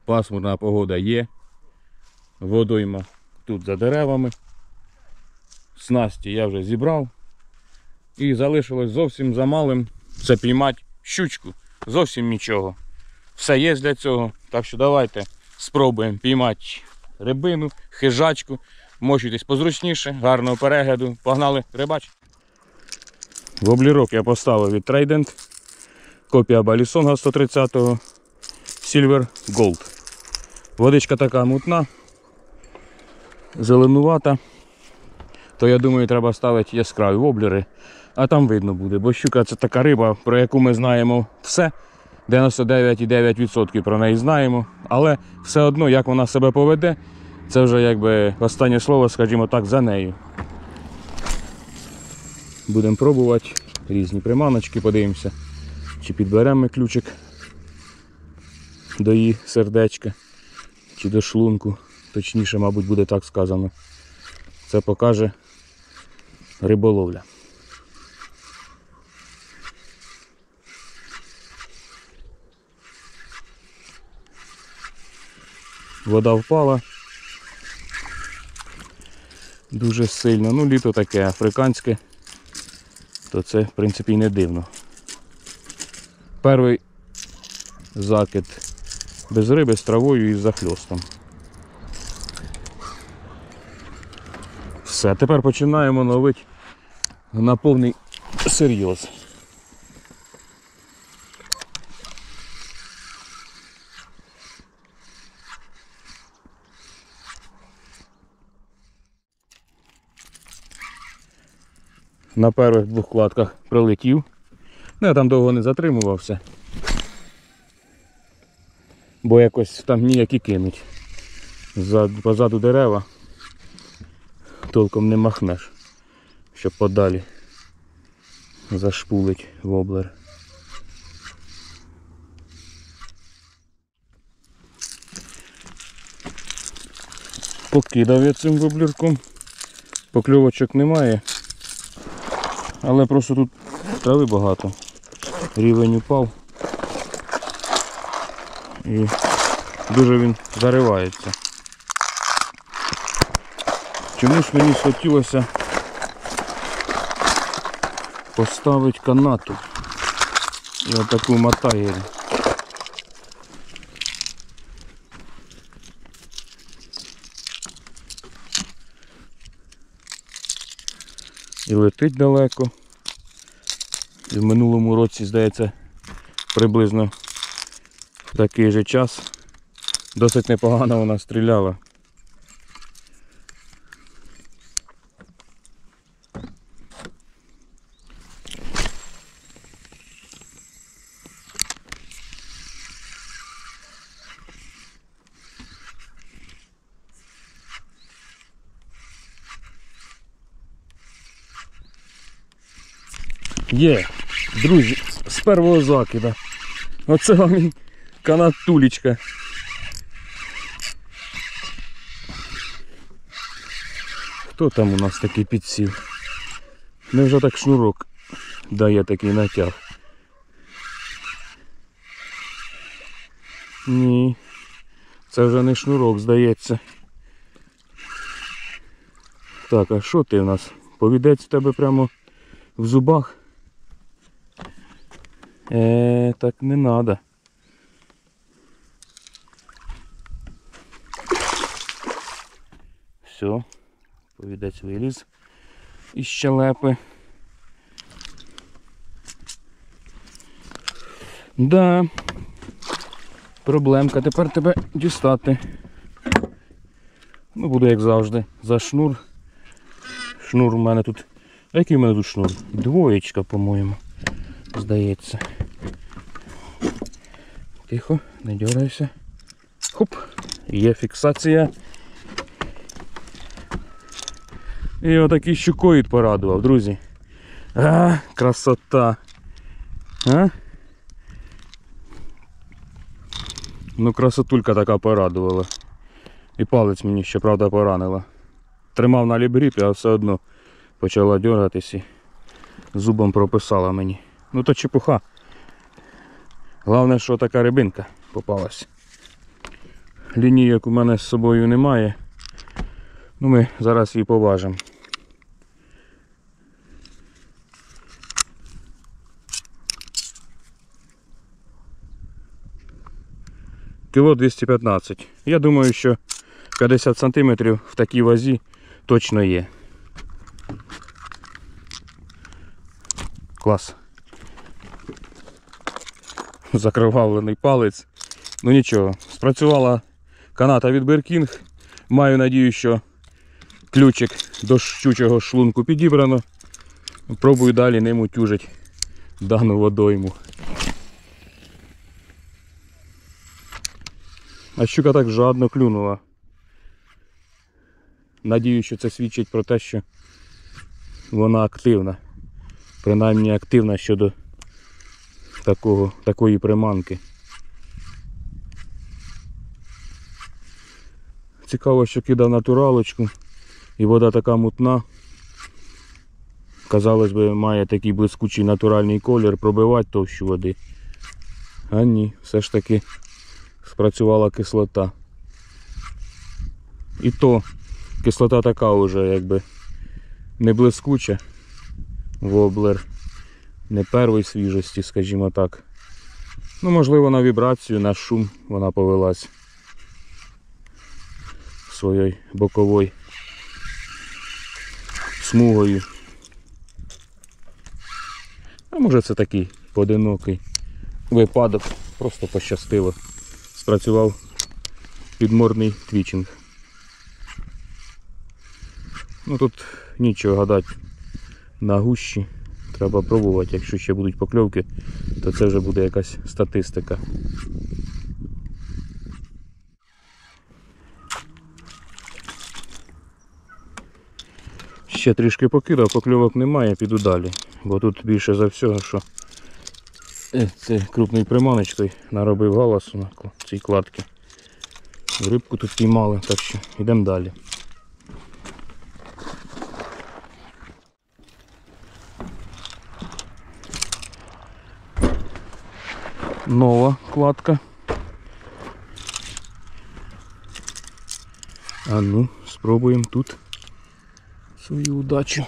Пасмурна погода є. Водойма тут за деревами. Снасті я вже зібрав. І залишилось зовсім замалим це піймати щучку. Зовсім нічого. Все є для цього. Так що давайте спробуємо піймати рибину, хижачку. Мочуйтесь позручніше, гарного перегляду. Погнали рибачити. Воблерок я поставив від Trident. Копія Балісонга 130-го. Silver Gold. Водичка така мутна, зеленувата. То я думаю, треба ставити яскраві воблери. А там видно буде, бо щука це така риба, про яку ми знаємо все. 99,9% про неї знаємо. Але все одно, як вона себе поведе, це вже якби останнє слово, скажімо так, за нею. Будемо пробувати різні приманочки, подивимося, чи підберемо ми ключик до її сердечка, чи до шлунку, точніше, мабуть, буде так сказано. Це покаже риболовля. Вода впала дуже сильно. Ну, літо таке африканське, то це, в принципі, і не дивно. Перший закид без риби, з травою і з захльостом. Все, тепер починаємо ловити на повний серйоз. На перших двох кладках прилетів. Ну, я там довго не затримувався. Бо якось там ніякі кинуть. Позаду дерева толком не махнеш, щоб подалі зашпулить воблер. Покидав я цим воблерком. Покльовочок немає. Але просто тут трави багато. Рівень упав. І дуже він заривається. Чомусь мені хотілося поставити канату. І отаку мотаєру. І летить далеко. І в минулому році, здається, приблизно в такий же час досить непогано вона стріляла. Є, друзі, з першого закида. Оце вам і канат тулечка. Хто там у нас такий підсів? Невже так шнурок дає такий натяг? Ні, це вже не шнурок, здається. Так, а що ти у нас? Повідець в тебе прямо в зубах? Так не надо. Все, повідець виліз із щелепи. Да, проблемка, тепер тебе дістати. Ну, буду як завжди, за шнур. Шнур у мене тут, а який у мене тут шнур? Двоєчка, по-моєму, здається. Тихо, не дергайся. Хоп, є фіксація. І отакий щукоїд порадував, друзі. А, красота. А? Ну, красотулька така порадувала. І палець мені, щоправда, поранила. Тримав на ліп-гріпі, а все одно почала дергатись і зубом прописала мені. Ну то чепуха. Головне, що така рибинка попалась. Лінійок у мене з собою немає. Ну, ми зараз її поважимо. Кіло 215. Я думаю, що 50 см в такій вазі точно є. Клас. Закривавлений палець. Ну нічого, спрацювала каната від Беркінг. Маю надію, що ключик до щучого шлунку підібрано. Пробую далі ним утюжить дану водойму. А щука так жадно клюнула. Надію, що це свідчить про те, що вона активна. Принаймні активна щодо такої приманки. Цікаво, що кидав натуралочку і вода така мутна. Казалось би, має такий блискучий натуральний колір, пробивати товщу води. А ні, все ж таки спрацювала кислота. І то кислота така вже якби не блискуча. Воблер не першої свіжості, скажімо так. Ну, можливо, на вібрацію, на шум вона повелась своєю боковою смугою. А може це такий поодинокий випадок, просто пощастило. Спрацював підморний твічинг. Ну тут нічого гадати на гущі. Треба пробувати, якщо ще будуть покльовки, то це вже буде якась статистика. Ще трішки покидав, покльовок немає, піду далі. Бо тут більше за всього, що цей крупний приманочкою наробив галасу на цій кладці. Рибку тут піймали, так що йдемо далі. Нова кладка. А ну, спробуємо тут свою удачу.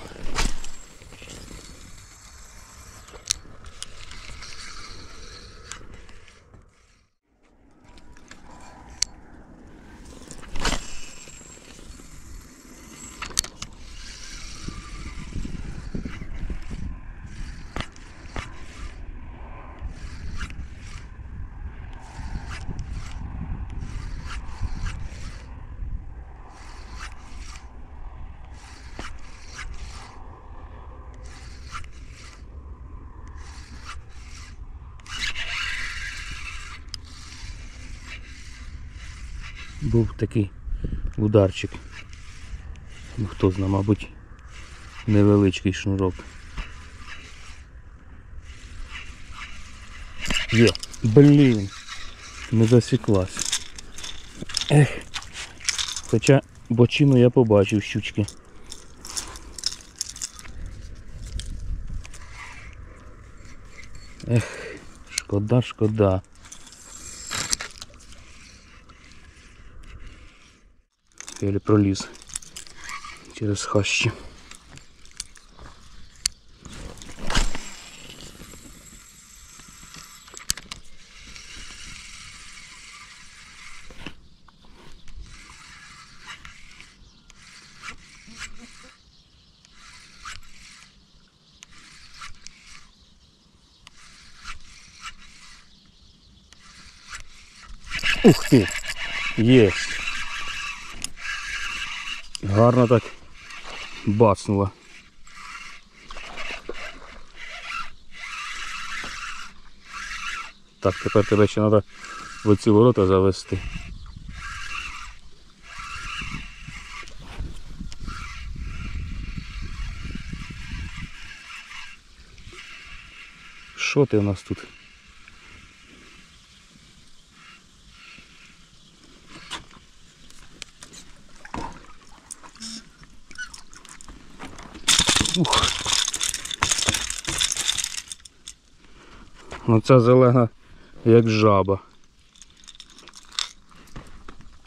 Був такий ударчик. Ну, хто знає, мабуть, невеличкий шнурок. Є, блін, не засіклась. Ех. Хоча бочину я побачив щучки. Ех, шкода, шкода. Я проліз через хащі. Ух ти! Єсть! Гарно так бацнуло. Так, тепер тебе ще треба в оці ворота завести. Що ти у нас тут? Ух. Оця зелена як жаба.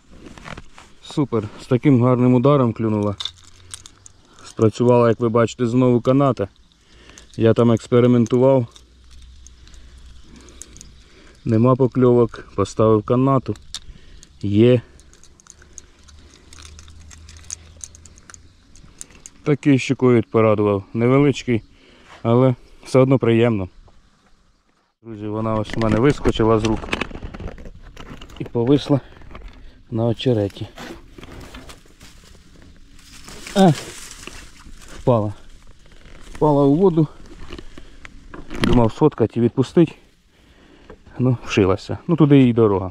супер. З таким гарним ударом клюнула. Спрацювала, як ви бачите, знову каната. Я там експериментував. Нема покльовок. Поставив канату. Є. Такий щукоїд порадував. Невеличкий, але все одно приємно. Друзі, вона ось у мене вискочила з рук і повисла на очереті. Впала. Впала у воду. Думав сфоткати і відпустити. Ну, вшилася. Ну, туди і дорога.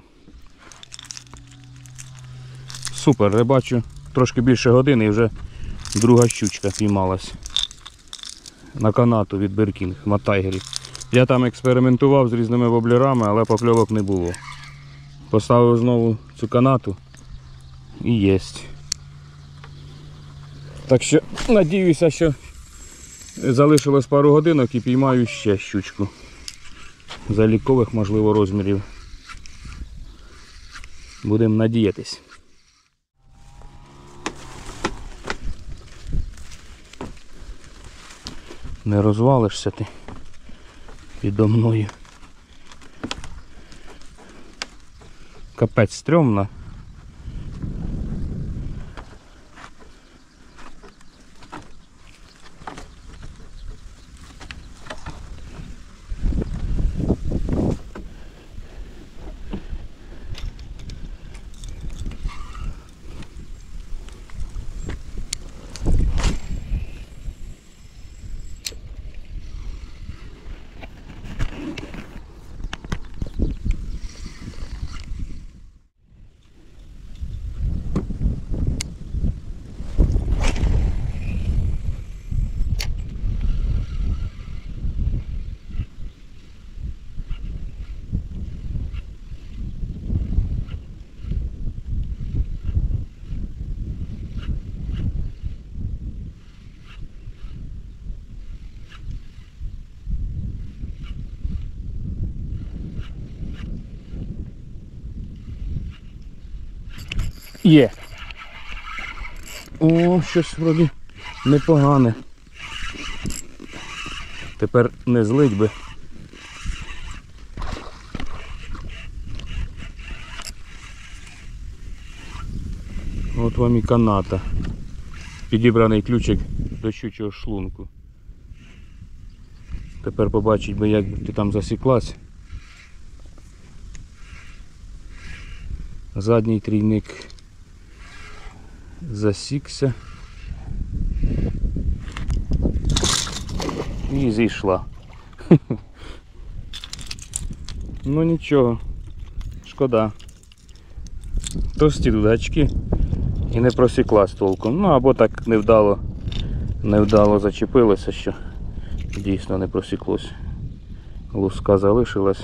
Супер, я бачу трошки більше години і вже друга щучка піймалась. На канату від Беркінг, на тайгері. Я там експериментував з різними воблерами, але покльовок не було. Поставив знову цю канату і єсть. Так що надіюся, що залишилось пару годинок і піймаю ще щучку. Залікових, можливо, розмірів. Будемо надіятись. Не розвалишся ти підо мною. Капець стрьомно. Є. О, щось вроді непогане. Тепер не злить би. От вам і каната. Підібраний ключик до щучого шлунку. Тепер побачить би, як ти там засіклась. Задній трійник засікся і зійшла. Ну нічого, шкода. Товсті тут гачки і не просіклась толком. Ну або так невдало зачепилося, що дійсно не просіклось. Луска залишилась.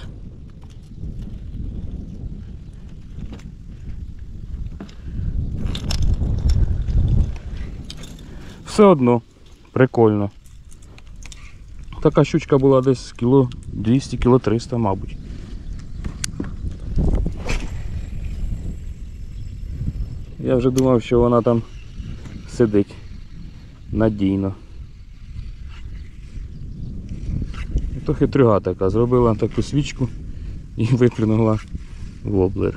Все одно прикольно. Така щучка була десь кіло 200, кіло 300, мабуть. Я вже думав, що вона там сидить надійно. То хитрюга така, зробила таку свічку і виплюнула воблер.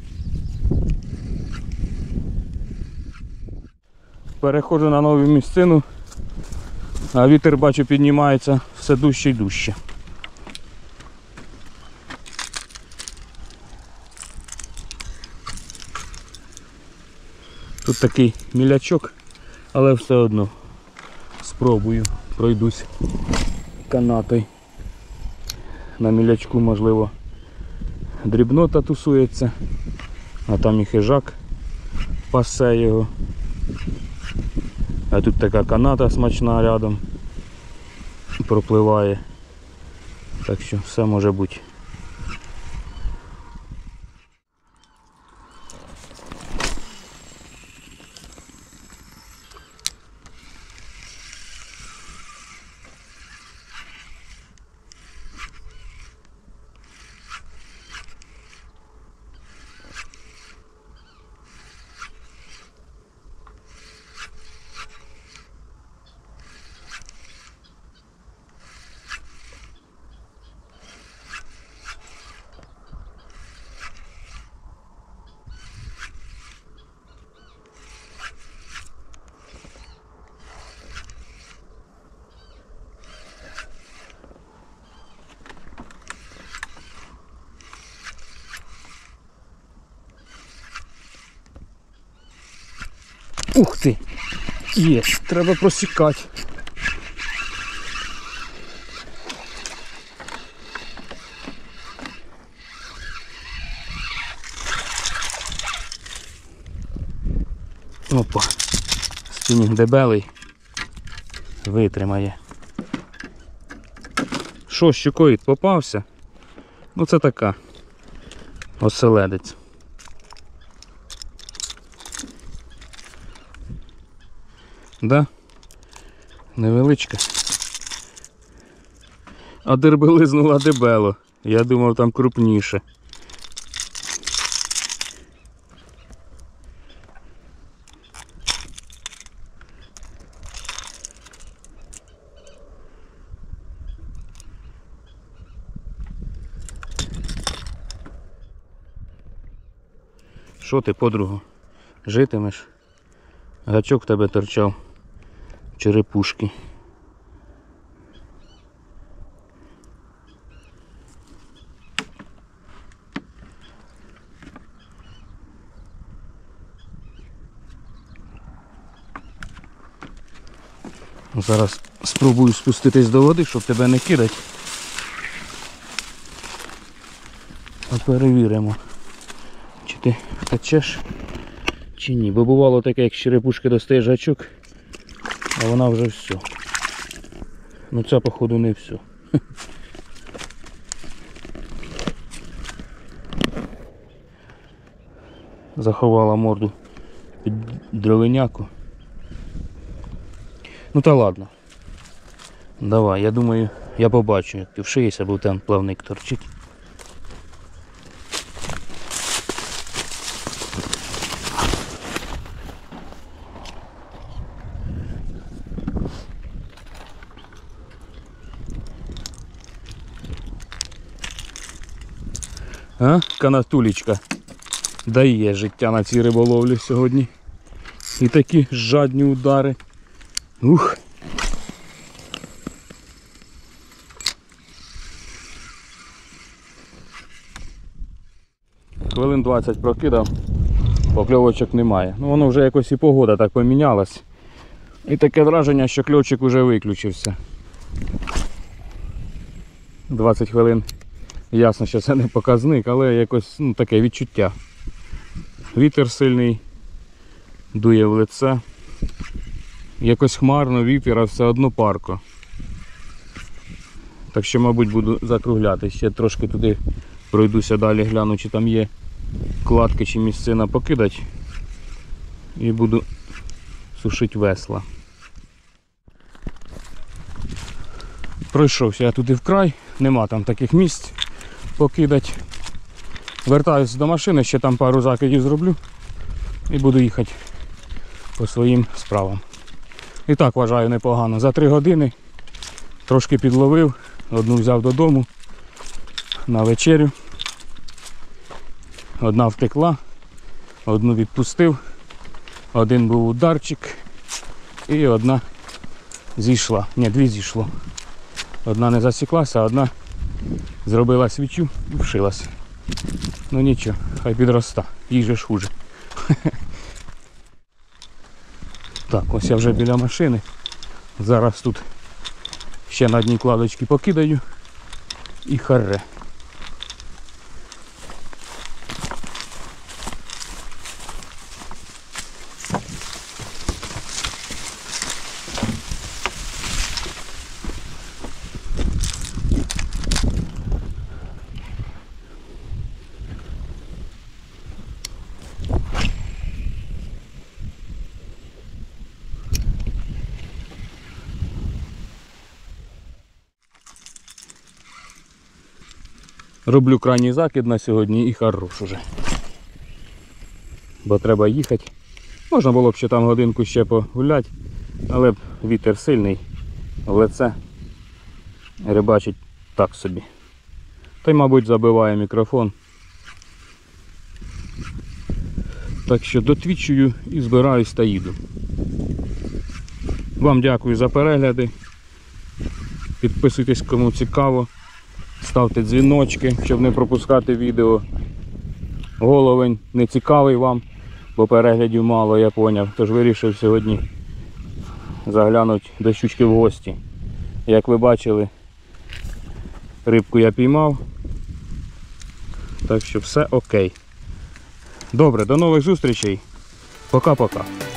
Переходжу на нову місцину, а вітер, бачу, піднімається все дужче і дужче. Тут такий мілячок, але все одно спробую, пройдусь канатою. На мілячку, можливо, дрібнота тусується, а там і хижак пасе його. А тут така каната смачна рядом пропливає, так що все може бути. Ух ти! Є, треба просікати. Опа, спінінг дебелий, витримає. Що, щукоїд попався? Ну це така оселедець. Да? Невеличка. А дербелизнула дебело. Я думав там крупніше. Що ти, подругу, житимеш? Гачок в тебе торчав, черепушки. Зараз спробую спуститись до води, щоб тебе не кидати. А перевіримо, чи ти втечеш, чи ні. Бо бувало таке, як з черепушки достаєш гачок, а вона вже все. Ну ця, походу, не все. Заховала морду під дровиняку. Ну та ладно. Давай, я думаю, я побачу, як ти вшиєшся, бо там плавник торчить. А, канатулечка дає життя на цій риболовлі сьогодні. І такі жадні удари. Ух! Хвилин 20 прокидав, покльовочок немає. Ну воно вже якось і погода так помінялась. І таке враження, що кльовчик вже виключився. 20 хвилин. Ясно, що це не показник, але якось таке відчуття. Вітер сильний, дує в лице. Якось хмарно вітер, а все одно парко. Так що, мабуть, буду закругляти. Ще трошки туди пройдуся далі, гляну, чи там є кладки чи місцина покидати. І буду сушити весла. Пройшовся я туди вкрай, нема там таких місць покидати. Вертаюсь до машини, ще там пару закидів зроблю і буду їхати по своїм справам. І так, вважаю, непогано. За 3 години трошки підловив, одну взяв додому на вечерю. Одна втекла, одну відпустив, один був ударчик і одна зійшла. Ні, 2 зійшло. Одна не засіклася, а одна зробила свічу і вшилася. Ну нічого, хай підроста, їй же ж хуже. Так, ось я вже біля машини. Зараз тут ще на дні кладочки покидаю і харе. Роблю крайній закид на сьогодні і хорош уже. Бо треба їхати. Можна було б ще там годинку ще погуляти, але б вітер сильний, в лице рибачить так собі. Та й, мабуть, забиває мікрофон. Так що дотвічую і збираюсь та їду. Вам дякую за перегляди. Підписуйтесь, кому цікаво. Ставте дзвіночки, щоб не пропускати відео. Головень не цікавий вам, бо переглядів мало, я поняв. Тож вирішив сьогодні заглянути до щучки в гості. Як ви бачили, рибку я піймав. Так що все окей. Добре, до нових зустрічей. Пока-пока.